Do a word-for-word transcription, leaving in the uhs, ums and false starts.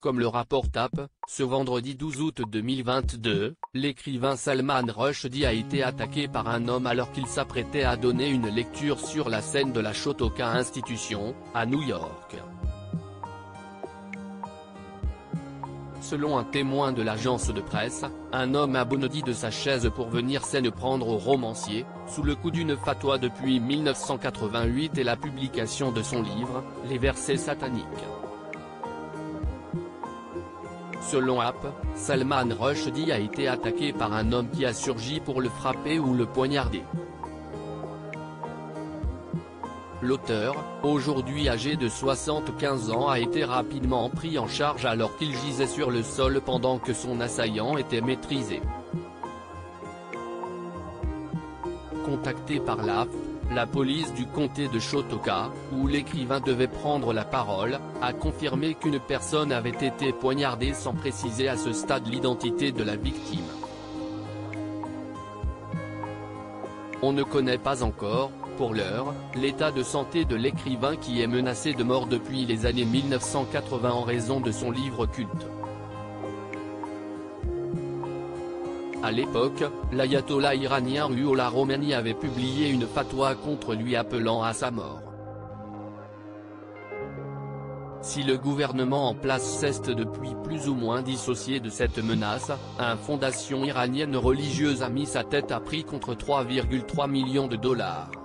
Comme le rapporte T A P, ce vendredi douze août deux mille vingt-deux, l'écrivain Salman Rushdie a été attaqué par un homme alors qu'il s'apprêtait à donner une lecture sur la scène de la Chautauqua Institution, à New York. Selon un témoin de l'agence de presse, un homme a bondi de sa chaise pour venir s'en prendre au romancier, sous le coup d'une fatwa depuis mille neuf cent quatre-vingt-huit et la publication de son livre, Les versets sataniques. Selon A P, Salman Rushdie a été attaqué par un homme qui a surgi pour le frapper ou le poignarder. L'auteur, aujourd'hui âgé de soixante-quinze ans, a été rapidement pris en charge alors qu'il gisait sur le sol pendant que son assaillant était maîtrisé. Contacté par l'A P, la police du comté de Chautauqua, où l'écrivain devait prendre la parole, a confirmé qu'une personne avait été poignardée sans préciser à ce stade l'identité de la victime. On ne connaît pas encore, pour l'heure, l'état de santé de l'écrivain qui est menacé de mort depuis les années mille neuf cent quatre-vingts en raison de son livre culte. À l'époque, l'ayatollah iranien Ruhollah Khomeini avait publié une fatwa contre lui appelant à sa mort. Si le gouvernement en place s'est depuis plus ou moins dissocié de cette menace, une fondation iranienne religieuse a mis sa tête à prix contre trois virgule trois millions de dollars.